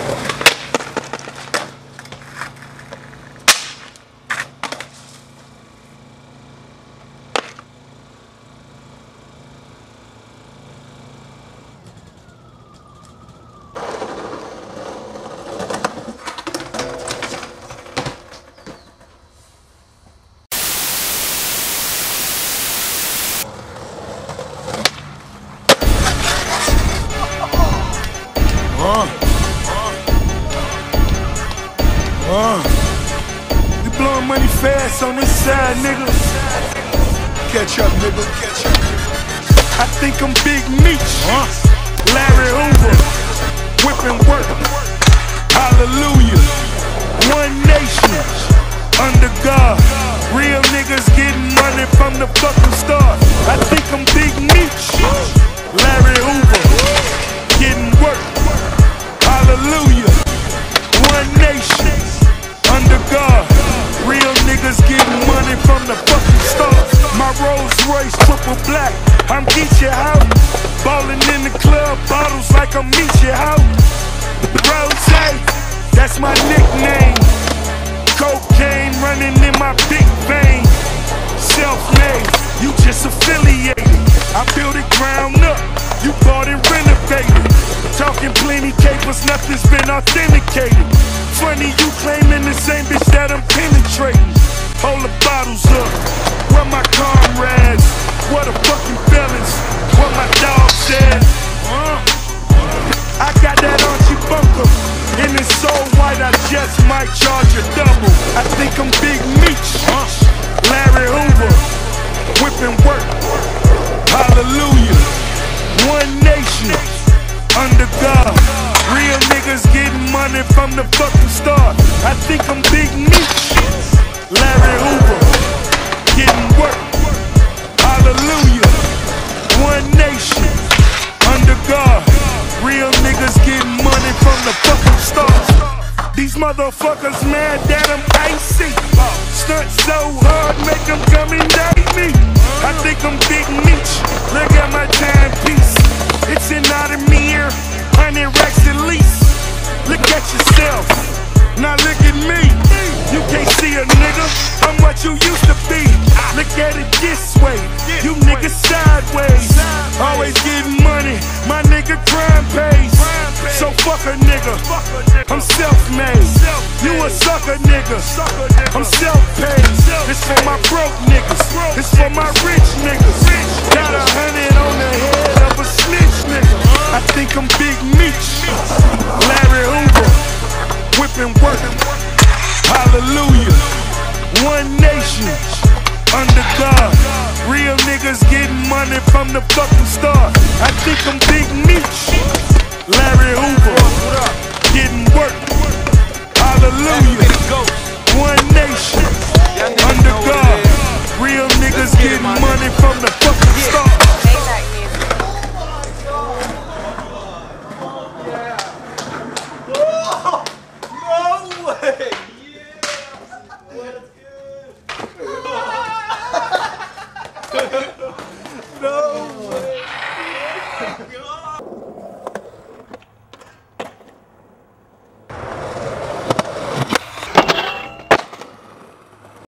You blowing money fast on this side, nigga. Catch up, nigga, catch up. I think I'm Big Meech, Larry Hoover, whipping work. Hallelujah. One nation, under God. Real niggas getting money from the fucking start. I think I'm Big Meech, Larry Hoover, getting work. Hallelujah. One nation, under God. Real niggas getting money from the fucking start. My Rolls Royce triple black, I'm Geechee out. Ballin' in the club, bottles like I'm Meechee out. Rose, that's my nickname. Cocaine running in my big vein. Self-made, you just affiliated. I built it ground up, you bought and renovated. Talking plenty capers, nothing's been authenticated. Funny you claiming the same bitch that I'm penetrating. Hold the bottles up, where my comrades? What the fucking feelings? What my dog said? I got that Archie Bunker, and it's so white I just might charge a double. I think I'm Big Meech, Larry Hoover, whipping work. Hallelujah. One nation, under God. Real niggas getting money from the fucking start. I think I'm Big Meech, Larry Hoover, getting work. Hallelujah. One nation, under God. Real niggas getting money from the fucking start. These motherfuckers mad that I'm icy. Stunt so hard, make them come and date me. I think I'm Big Meech, look at my timepiece. It's an Audemars, 100 racks at least. Look at yourself, now look at me. You can't see a nigga, I'm what you used to be. Look at it this way, you niggas sideways. Always getting money, my nigga crime pays. So fuck a nigga, I'm self-made. You a sucker nigga, I'm self-paid. This for my broke niggas, this for my rich niggas. Got 100 on the head of a snitch nigga. I think I'm Big Meech, Larry Hoover, whipping work. Hallelujah. One nation, under God. Real niggas getting money from the fucking start. I think I'm Big